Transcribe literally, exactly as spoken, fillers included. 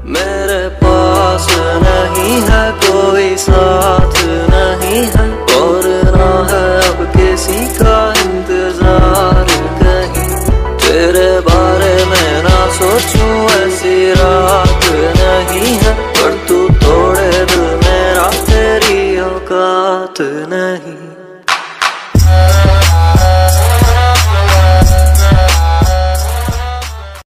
मेरे पास नहीं है कोई साथ नहीं है, और ना है अब किसी का इंतजार कहीं। तेरे बारे में ना सोचूं ऐसी रात नहीं है, पर तू तोड़े दिल मेरा तेरी औकात नहीं।